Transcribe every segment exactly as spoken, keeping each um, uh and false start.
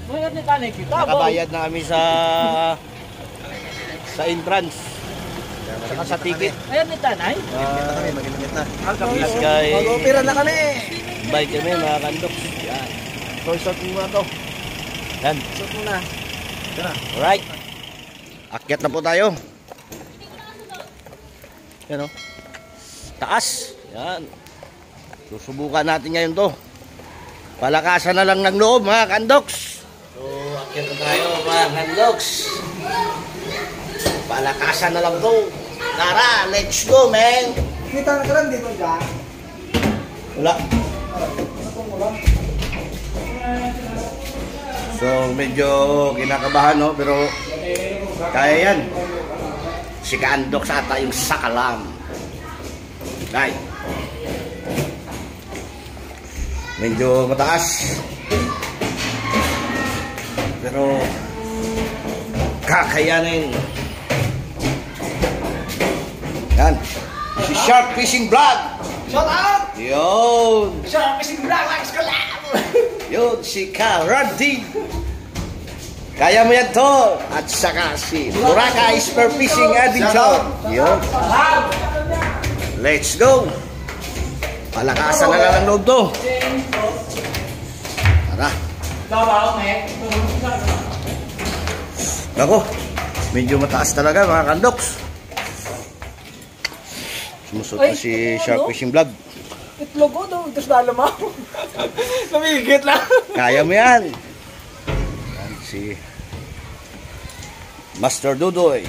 Nakabayad na kami sa sa entrance. Saka sa ticket. Ayan ni Tanay. Uh, kami, mag-init na. Please guys. Mag-opera na kami. Bye kami mga kandoks. Yan. So, start mo na to. Yan. Start mo na. Alright. Akyat na po tayo. Yan o. Taas. Yan. Susubukan natin ngayon to. Palakasan na lang ng loob mga kandoks. So, akyat na tayo mga kandoks. Palakasan na lang to. Tara, let's go, man. Kita na ka lang dito dyan. Wala. So, medyo kinakabahan, no? Pero, kaya yan. Si Kandoks ata yung sakalam. Right. Medyo mataas. Pero, kakayanin. Yan. Si Shark Fishing Vlog. Shout out! Yun. Shark Fishing Vlog, likes ko lang! Yun, si Karadi. Kaya mo yan to. At saka si Boracay Spear Fishing Adventure. Yun. Let's go. Palakasan na lang ang loob to. Tara. Ako, medyo mataas talaga mga kandoks. Sumusot na si Shark Fishing Vlog. Itlog ko daw, ito sa dalamaw. Namigit lang. Kaya mo yan. Yan si Master Dudoy.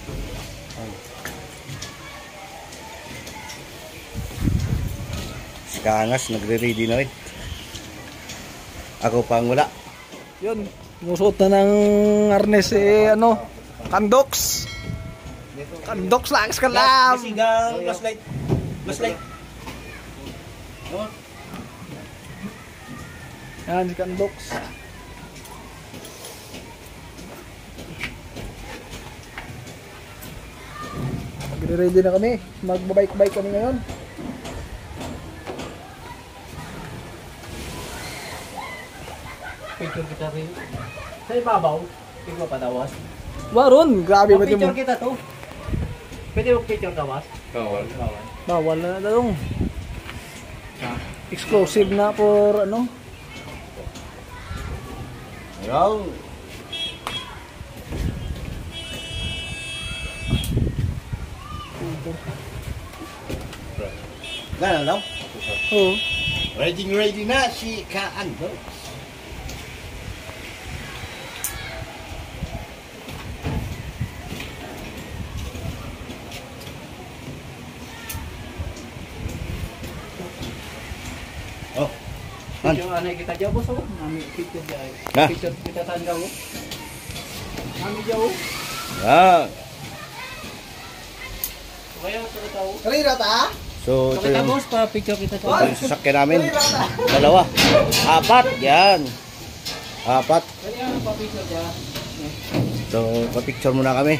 Si Kangas nagre-ready na rin. Ako pang wala. Yun, musuot na ng arnes eh, ano, Kandoks. Kandoks lang, skalam. Sigang, flashlight. Flashlight. Yan, si Kandoks. Magre-ready na kami. Magbabike-bike kami ngayon. Picture kita rin. Sa ibabaw, tingnan pa dawas. Waron, grabe ba Picture mo? kita to. Pwede mo picture dawas? Bawal. Bawal. Bawal na na dong. Exclusive na for ano? Yo. Gana lang? Oo. Ready ready na si Kandoks. Oh. Picture ano kita dyan boss oh. Nami picture dyan. Ha? Picture kita saan daw. Nami dyan oh. Yan. Kaya ito tao. Kanina ta? So, So ito kita yung, boss pa picture kita ito to. yung sasakyan namin. Dalawa. Apat. Yan. Apat. Kaya pa picture dyan. So, pa-picture muna kami.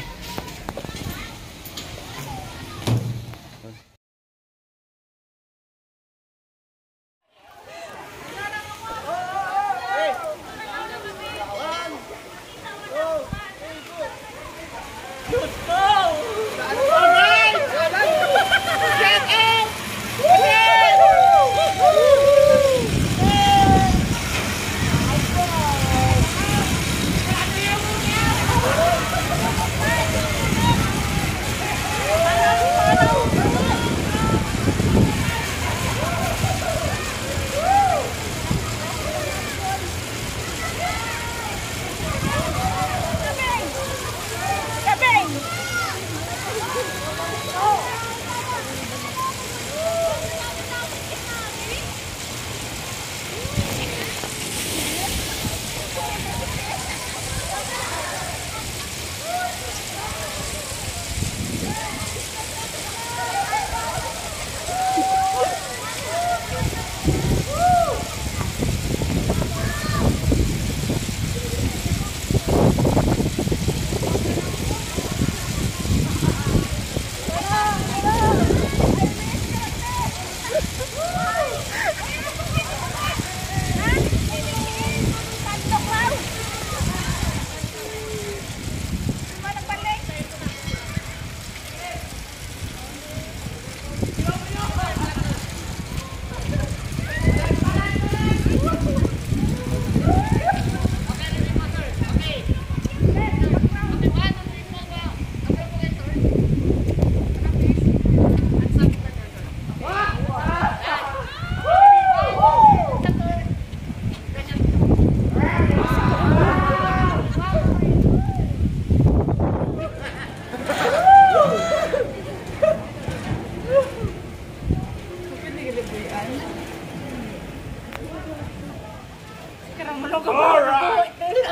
naman ako. Alright!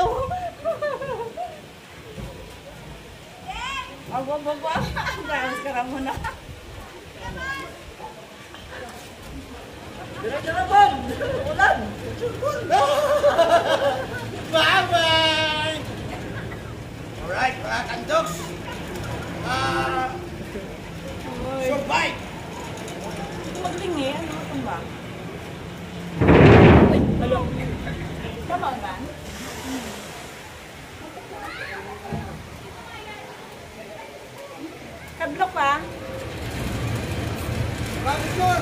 Ako ba ba? Gawas ka lang muna. Dala-dala ulan! Bye-bye! Alright, mga kandoks. Ah, survive! Maglingi, ano ito ba? Ay, halo. Tama ba? Kablok pa? Bakit sure?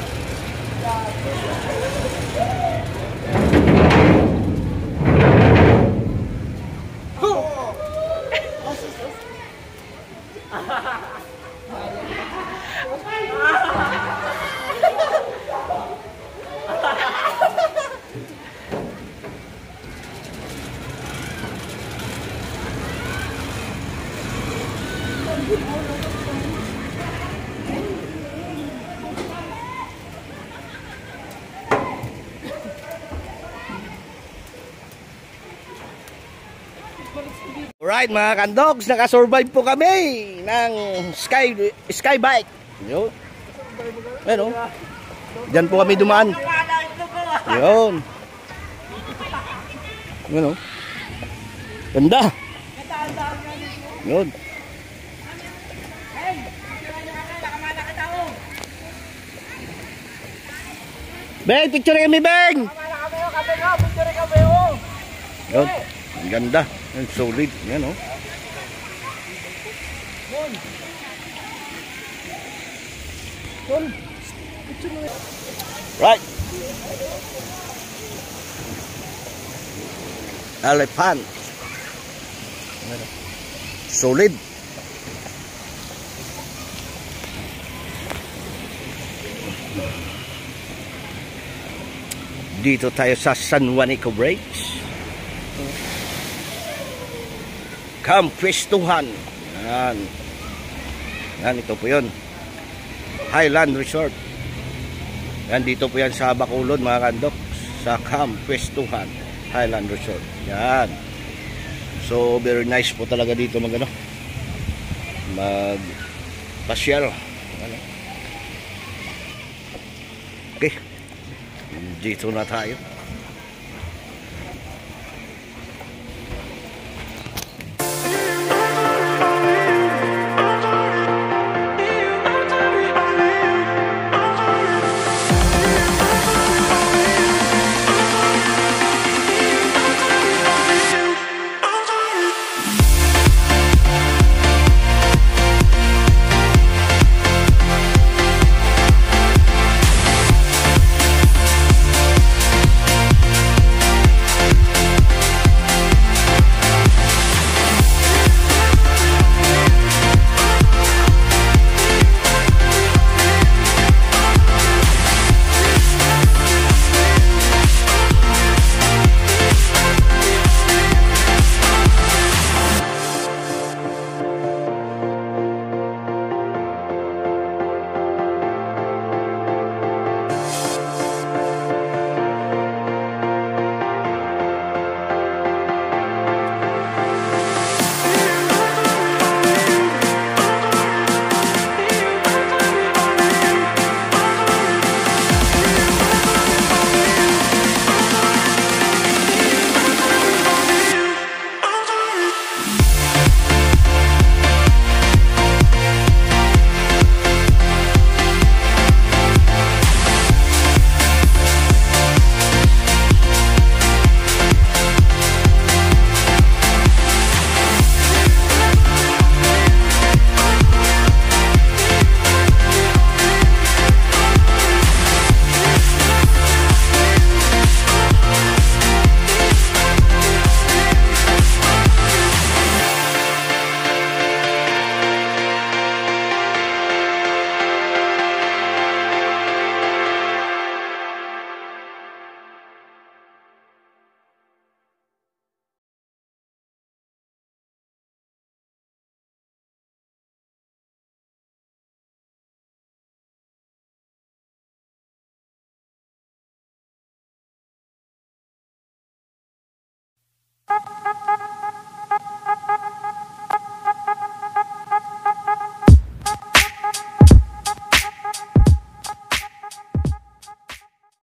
Alright mga kandogs, nakasurvive po kami ng sky sky bike. Yun. Ano? Diyan po kami dumaan. Yun. Ano? Ganda. Yun. Beng, picture kami, Beng. Yun. Ang ganda. Ang solid. Yan, oh. Right. Elephant. Solid. Dito tayo sa San Juanico Bridge. Kampwestuhan. Yan. Yan, ito po yun. Highland Resort. Yan, dito po yan sa Bacolod, mga kandok. Sa Kampwestuhan Highland Resort. Yan. So, very nice po talaga dito mag ano, mag pasyal. Ano. Okay. Dito na tayo.